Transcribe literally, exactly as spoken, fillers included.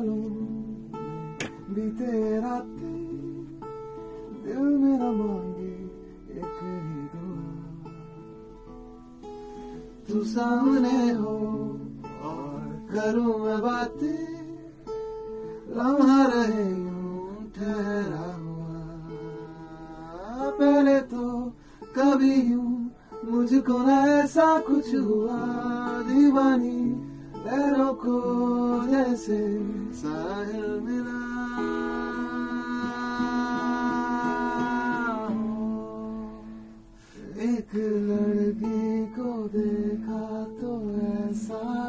ख्यालों बीते रातें दिल मेरा मांगे एक ही दुआ, तू सामने हो और करूं मैं बातें, लम्हा रहे यूं ठहरा हुआ। पहले तो कभी यूं मुझको न ऐसा कुछ हुआ, दीवानी लहरों को जैसे साहिल मिला। एक लड़की को देखा तो ऐसा